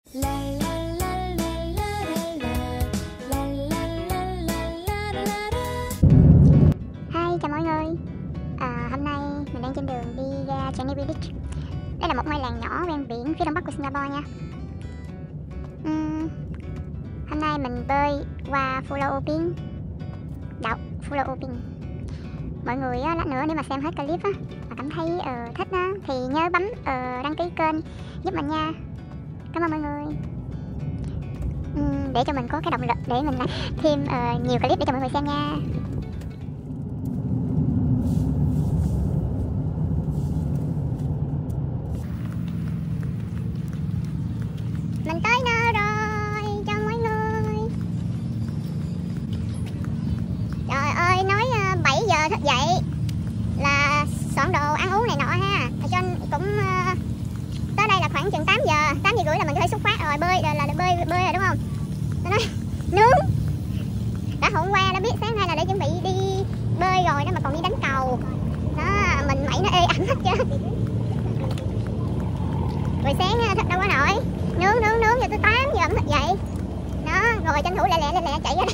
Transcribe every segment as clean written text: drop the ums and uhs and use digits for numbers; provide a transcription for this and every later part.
Hi, chào mọi người. Hôm nay mình đang trên đường đi ra Changi Village. Đây là một ngôi làng nhỏ ven biển phía đông bắc của Singapore nha. Hôm nay mình bơi qua Pulau Ubin, đảo Pulau Ubin. Mọi người lát nữa nếu mà xem hết clip mà cảm thấy thích thì nhớ bấm đăng ký kênh giúp mình nha. Cảm ơn mọi người. Để cho mình có cái động lực để mình làm thêm nhiều clip để cho mọi người xem nha. Mình tới nơi rồi, chào mọi người. Trời ơi, nói 7 giờ thức dậy là soạn đồ ăn uống này nọ ha. Cho nên cũng tới đây là khoảng chừng 8 giờ, 8 giờ rưỡi là mình có thể xuất phát rồi, bơi là bơi rồi đúng không? Tôi nói nướng. Đã hôm qua đã biết sáng nay là để chuẩn bị đi bơi rồi đó mà còn đi đánh cầu. Đó, mình mẩy nó ê ẩm hết trơn. Buổi sáng thức đâu có nổi. Nướng cho tới 8 giờ ẩm thức dậy. Đó, rồi tranh thủ lẹ chạy ra đây.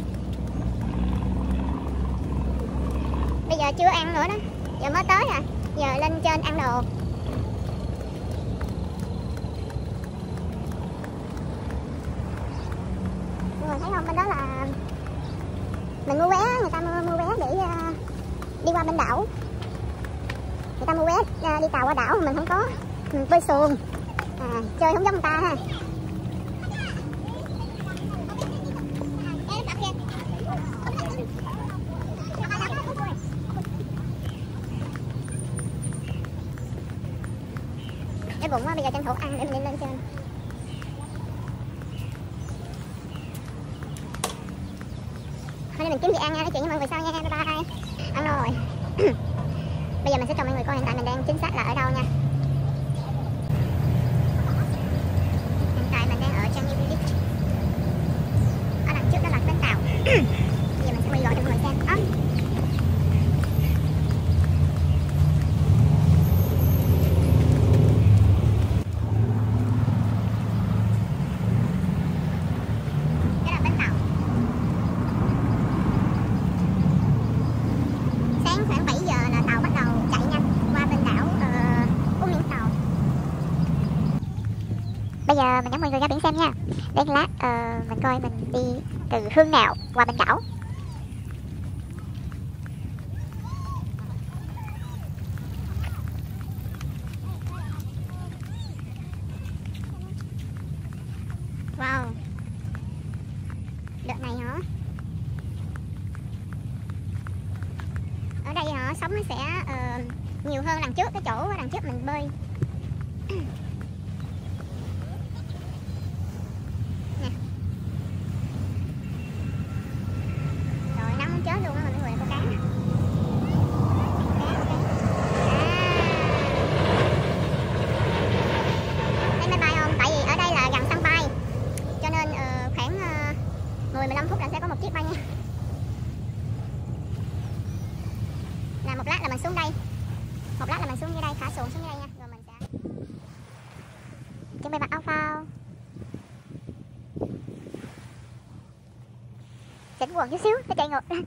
Bây giờ chưa ăn nữa đó. Giờ mới tới à. Giờ lên trên ăn đồ. Mọi người thấy không, bên đó là mình mua vé, người ta mua vé để đi qua bên đảo. Người ta mua vé đi tàu qua đảo, mình không có. Mình bơi xuồng. Chơi không giống người ta ha. Cái bụng bây giờ tranh thủ ăn để mình lên trên. Hôm nay mình kiếm gì ăn nha, nói chuyện với mọi người sau nha, bye bye. Ăn rồi. Bây giờ mình sẽ cho mọi người coi hiện tại mình đang chính xác là ở đâu nha. Hiện tại mình đang ở Changi Village. Ở đằng trước đó là bến tàu. Bây giờ mình sẽ quay gọi cho mọi người xem. Đó. Bây giờ mình dẫn mọi người ra biển xem nha. Để lát mình coi mình đi từ hướng nào qua bên đảo. Wow. Đợt này hả? Ở đây hả, sóng nó sẽ nhiều hơn lần trước, cái chỗ lần trước mình bơi. Chết luôn á mọi người, có cá nè. Thấy máy bay không? Tại vì ở đây là gần sân bay, cho nên khoảng 10-15 phút là sẽ có một chiếc bay nha. Là một lát là mình xuống đây. Một lát là mình xuống dưới đây, thả xuồng xuống dưới đây nha. Rồi mình sẽ chuẩn bị mặc áo phao. Chỉnh quần chút xíu, nó chạy ngược ra.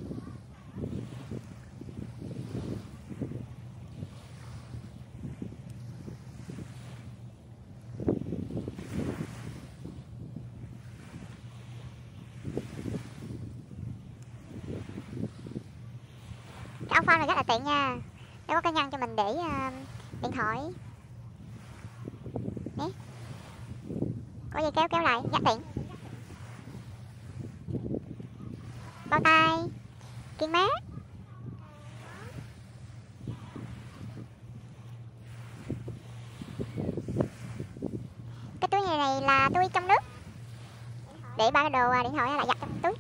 Cái áo phao này rất là tiện nha. Nó có cái ngăn cho mình để điện thoại. Nè. Có dây kéo lại, rất tiện. Bao tay, kiên mát. Cái túi này là túi trong nước, để ba cái đồ điện thoại lại giặt trong túi.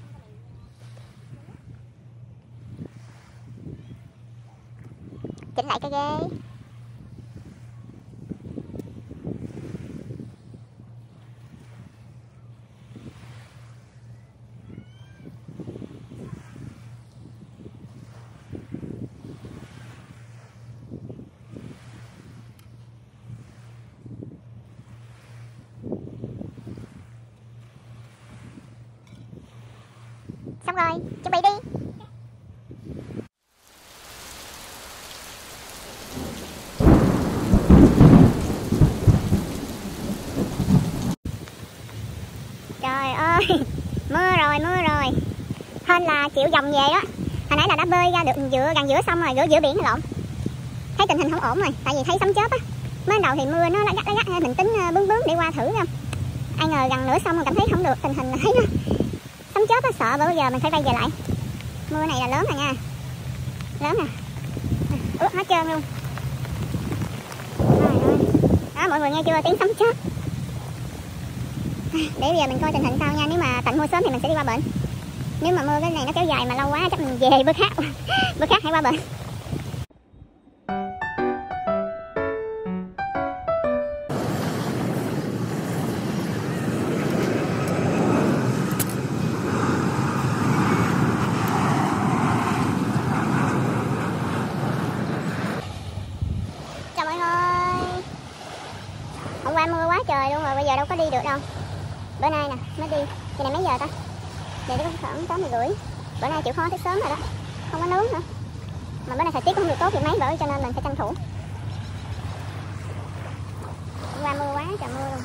Chỉnh lại cái ghế. Xong rồi, chuẩn bị đi. Trời ơi, mưa rồi. Hên là chịu dòng về đó. Hồi nãy là đã bơi ra được gần giữa sông rồi, giữa biển lộn. Thấy tình hình không ổn rồi, tại vì thấy sấm chớp á. Mới đầu thì mưa nó lắc gắt, mình tính bướng đi qua thử không. Ai ngờ gần nửa sông rồi cảm thấy không được, tình hình là thấy nó sấm chớp á, sợ bây giờ mình phải quay về lại. Mưa này là lớn rồi nha. Lớn nè. Ướt hết trơn luôn. Đó, mọi người nghe chưa, tiếng sấm chớp. Để bây giờ mình coi tình hình sao nha. Nếu mà tạnh mưa sớm thì mình sẽ đi qua bệnh. Nếu mà mưa cái này nó kéo dài mà lâu quá chắc mình về bữa khác. Bữa khác hãy qua bệnh. Chào mọi người. Hôm qua mưa quá trời luôn rồi, bây giờ đâu có đi được đâu. Bữa nay nè, mới đi. Giờ này mấy giờ ta? Giờ đi có khoảng 8:30. Bữa nay chịu khó tới sớm rồi đó. Không có nướng nữa. Mà bữa nay thời tiết cũng không được tốt thì mấy bữa cho nên mình phải tranh thủ. Hôm qua mưa quá trời mưa luôn.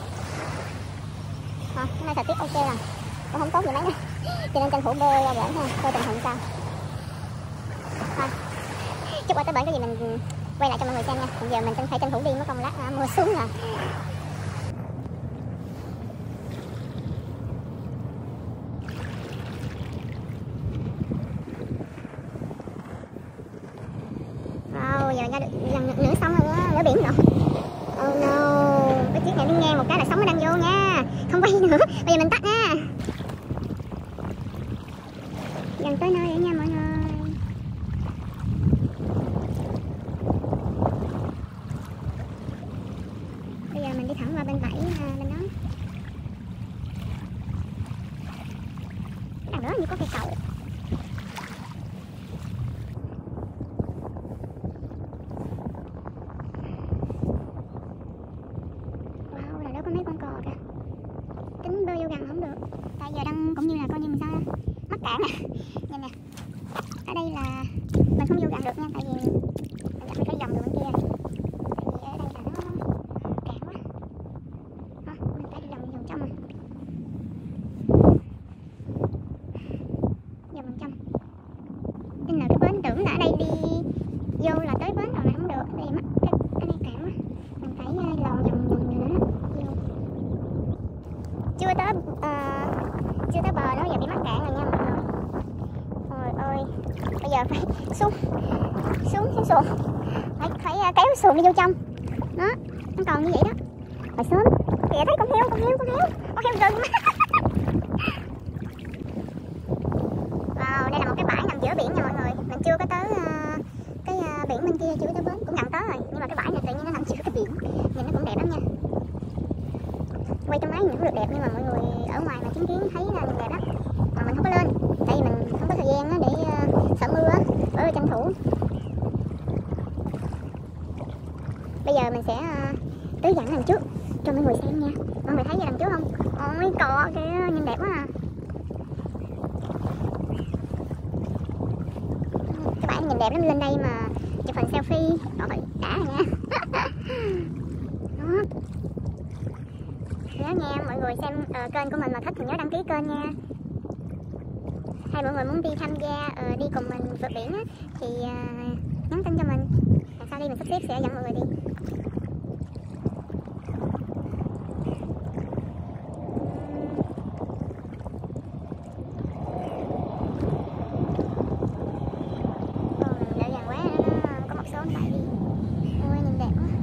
Hôm nay thời tiết ok rồi. Cũng không tốt gì mấy nữa. Cho nên tranh thủ bơi ra bển thôi, coi tình hình sao. Thôi. Chút qua tới bển cái gì mình quay lại cho mọi người xem nha. Bây giờ mình phải tranh thủ đi mất công lát mưa xuống rồi. Giờ ra được gần nửa sông rồi á, nửa biển rồi. Oh no, cái chiếc này đi ngang một cái là sóng nó đang vô nha. Không quay nữa, bây giờ mình tắt nha. Gần tới nơi rồi nha mọi người. Bây giờ mình đi thẳng qua bên bãi bên đó. Đằng đó như có cây cầu. Có mấy con cò kìa. Tính bơi vô gần không được. Tại giờ đang cũng như là coi như mình sao mắc cạn nè. Nhìn nè. Ở đây là mình không vô gần được nha, tại vì mình phải vòng đường bên kia. Tại vì ở đây là nó cạn quá. Đó, mình phải đi vòng trong rồi. Vòng trong. Tin là cái bến tưởng là ở đây đi vô là tới bến rồi mà không được. Đây mắc cái này cạn quá. Mình phải lòn vòng nữa. Chưa tới bờ đó, giờ bị mắc cạn rồi nha mọi người. Trời ơi, bây giờ phải xuống xuồng, phải kéo xuồng đi vô trong. Đó, nó còn như vậy đó. Hồi sớm kìa, thấy con heo rừng. Wow, đây là một cái bãi nằm giữa biển nha mọi người. Mình chưa có tới cái biển bên kia, chưa tới bến, cũng gần tới rồi. Nhưng mà cái bãi này tự nhiên nó nằm giữa cái biển, nhìn nó cũng đẹp lắm nha. Quay trong máy nhìn cũng được đẹp nhưng mà mọi người ở ngoài mà chứng kiến thấy là nhìn đẹp đó. Mà mình không có lên, tại vì mình không có thời gian đó để sợ mưa á, ở tranh thủ. Bây giờ mình sẽ tới dặn đằng trước cho mọi người xem nha. Mọi người thấy ra đằng trước không? Ôi cò kìa, nhìn đẹp quá à. Các bạn nhìn đẹp lắm, lên đây mà chụp hình selfie rồi đã rồi nha. Đó. Nhớ nha, mọi người xem kênh của mình mà thích thì nhớ đăng ký kênh nha. Hay mọi người muốn đi tham gia đi cùng mình vượt biển á, thì nhắn tin cho mình. Lần sau đi mình sắp xếp sẽ dẫn mọi người đi. Đợi gần quá nó có một số tại đi. Ôi nhìn đẹp quá.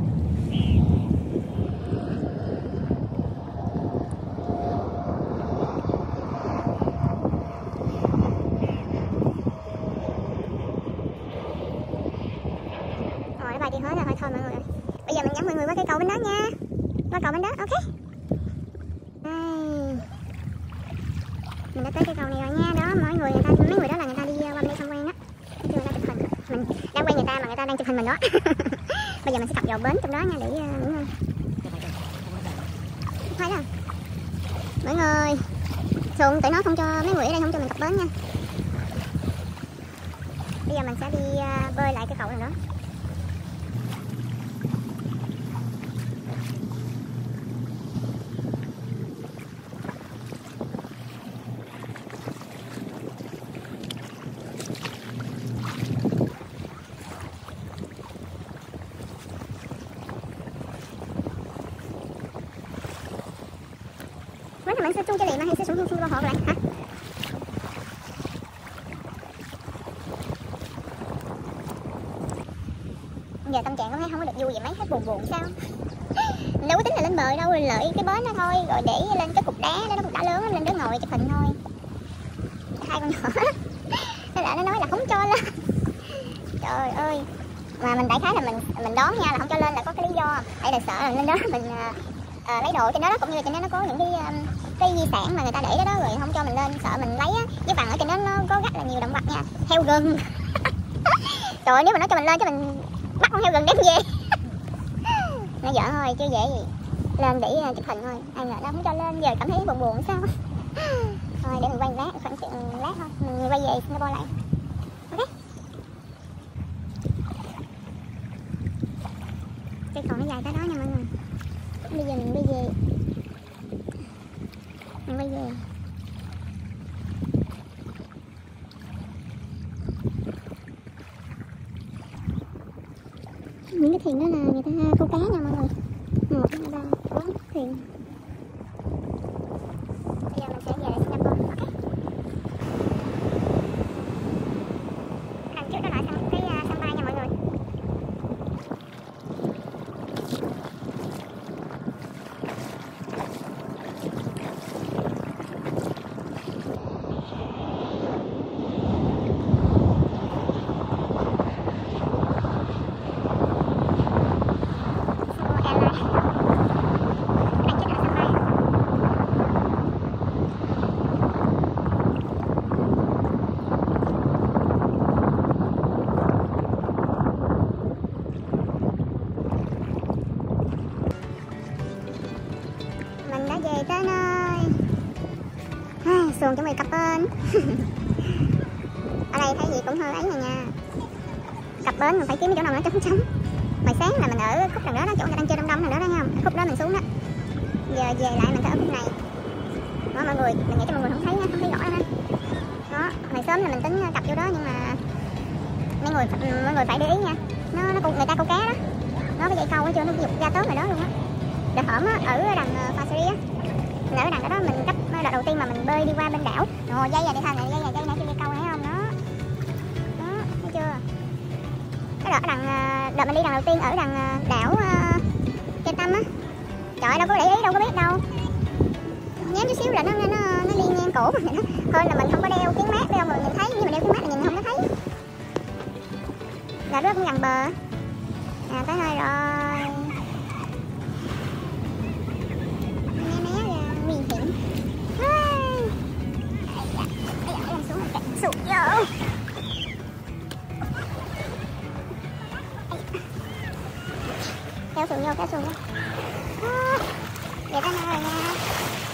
Bài thì hết rồi, thôi mọi người. Bây giờ mình dẫn mọi người qua cây cầu bên đó nha. Qua cầu bên đó, ok. Đây. Mình đã tới cây cầu này rồi nha. Đó, mấy người đó là người ta đi qua bên đây tham quan đó. Nói chung người ta chụp hình. Mình đang quay người ta mà người ta đang chụp hình mình đó. Bây giờ mình sẽ cập vào bến trong đó nha để nghỉ ngơi. Thấy không? Mọi người, Xuồng tụi nó không cho, mấy người ở đây không cho mình cập bến nha. Bây giờ mình sẽ đi bơi lại cái cầu này nữa. Mình sẽ chung cho liền mà hay sẽ xuống vào họ lại hả? Giờ tâm trạng có thấy không có được vui vậy mấy, hết buồn sao? Mình đâu có tính là lên bờ đâu, rồi lợi cái bến đó thôi, rồi để lên cái cục đá đó, nó cục đá lớn lắm, lên đó ngồi chụp hình thôi. Hai con nhỏ thế là nó nói là không cho lên. Trời ơi, mà mình đại khái là mình đoán nha, là không cho lên là có cái lý do, tại là sợ là lên đó mình lấy đồ trên đó, cũng như là trên đó nó có những cái di sản mà người ta để đó, rồi không cho mình lên, sợ mình lấy á. Với bằng ở trên đó nó có rất là nhiều động vật nha, heo rừng. Trời ơi, nếu mà nó cho mình lên chứ mình bắt con heo rừng đem về. Nó giỡn thôi chứ dễ gì, lên để chụp hình thôi, ai ngờ nó không cho lên, giờ cảm thấy buồn sao. Thôi để mình quay lát, khoảng chừng lát thôi mình quay về Singapore lại. Ok, cái cầu nó dài tới đó nha mọi người. Bây giờ mình đi về, mình quay về. Những cái thuyền đó là người ta câu cá nha mọi người. 1, 2, 3, 4 thuyền. Bây giờ mình sẽ về Singapore. Ok, đằng trước đó là cái sân bay nha mọi người. Mình đã về tới nơi. Xuồng chuẩn bị cập bến. Ở đây thấy gì cũng hơi ấy này nha. Cập bến mình phải kiếm cái chỗ nào nó trống trống. Hồi sáng là mình ở khúc đằng đó, chỗ người đang chơi đông đông đằng đó nha, khúc đó mình xuống đó. Giờ về lại mình phải ở khúc này. Đó mọi người, mình nghĩ cho mọi người không thấy rõ ha. Đó, hồi sớm là mình tính cập vô đó nhưng mà mọi người phải để ý nha. Người ta câu cá đó. Nó cái dây câu ở chưa, nó dục ra tớp rồi đó luôn á. Đợt hổm á, ở đằng Pasiri á, mình ở đằng đó mình cấp đợt đầu tiên mà mình bơi đi qua bên đảo. Rồi dây này dây này trên dây câu này thấy không đó, đó thấy chưa? Cái đợt mình đi đằng đầu tiên ở đằng đảo Cây Tâm á, trời ơi, đâu có để ý, đâu có biết đâu, nhém chút xíu là nó đi ngang cổ mình đó. Hơn là mình không có đeo kính mát, đeo mà nhìn thấy, nhưng mà đeo kính mát là nhìn không có thấy. Là rất cũng gần bờ. Tới nơi rồi. Né ra nguy hiểm. Lên xuống rồi, sụt vô. Kéo xuồng vô. Vậy tới nơi rồi nha.